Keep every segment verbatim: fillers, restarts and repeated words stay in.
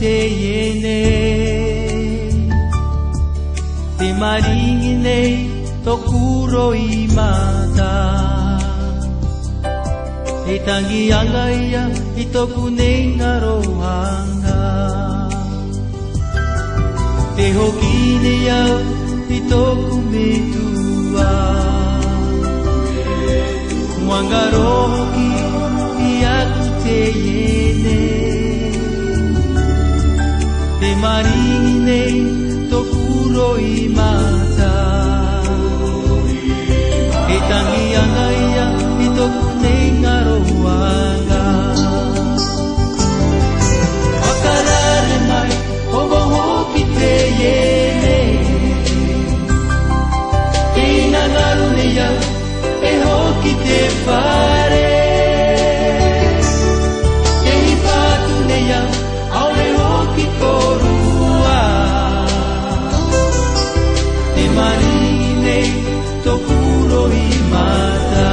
te iene te maringi nei tokuro i mata e tangi anga ia i toku nei ngarohanga te hoki ne au i toku metua Mwangaro hoki i aku te iene te maringi nei tokuro i mata e tangi anga ia i toku nei ngarohanga Wakarare mai hobo hoki te iene Ina ngaru nei au e hoki te whare e hi whātu nei au au e hoki korua te maringi nei tokuro i mata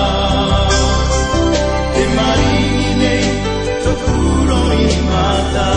Mata